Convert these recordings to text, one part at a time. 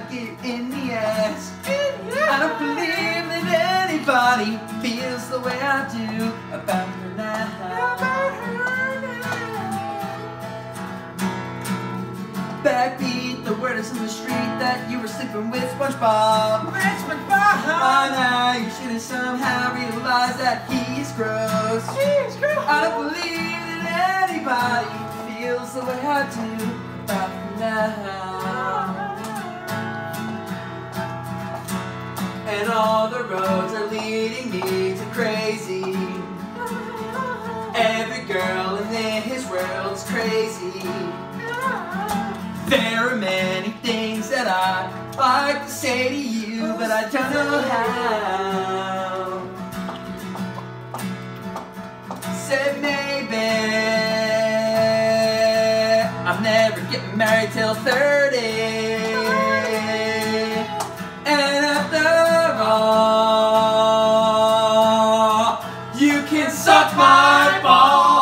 kick it in the ass. I don't believe that anybody feels the way I do about her now. Backbeat, the word is in the street that you were sleeping with SpongeBob. By now you should have somehow realized that he's gross. I don't believe that anybody feels the way I do about her now. And all the roads are leading me to crazy. Every girl in his world's crazy. There are many things that I'd like to say to you, but I don't know how. Said maybe I'm never getting married till 30. And after all, you can suck my balls.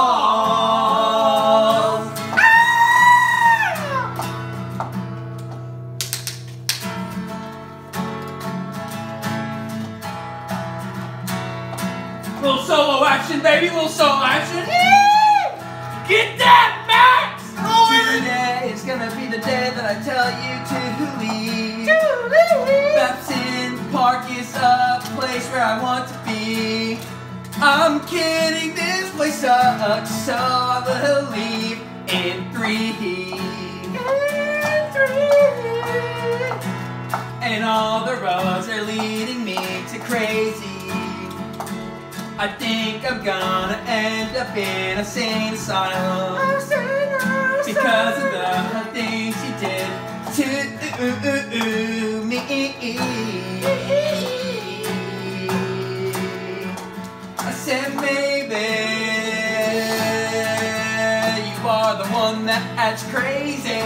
Little solo action, baby, little solo action. Get that max! Today is gonna be the day that I tell you to leave. Babson Park is a place where I want to be. I'm kidding, this place sucks, so I will leave in 3. And all the roads are leading me to crazy. I think I'm gonna end up in a sane asylum because of the things you did to me. I said maybe you are the one that's crazy.